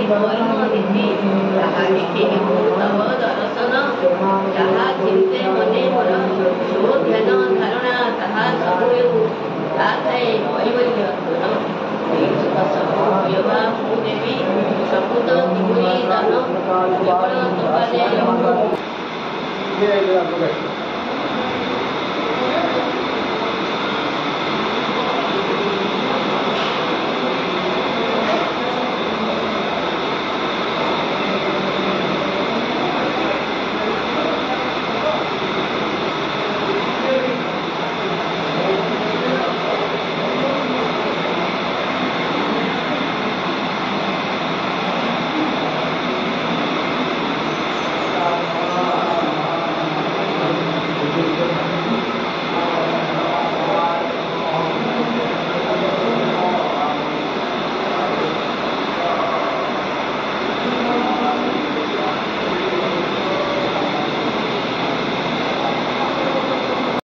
କର୍ମ ନୀତି ତାହା ଦେଖେ ମୁଁ ତବ ଦର୍ଶନ ଯାହା ଚିନ୍ତେ ମନେ ମୋର ସୋ ଧ୍ୟାନ ଧାରଣା ତାହା ସବୁ ହେଉ ତା ଥାଏ କୈବଲ୍ୟ ମୁଁ ଦେବି ସବୁ ତ ତିଗୁରି ଦାନ କେବଳ ତୋ ପାଦେ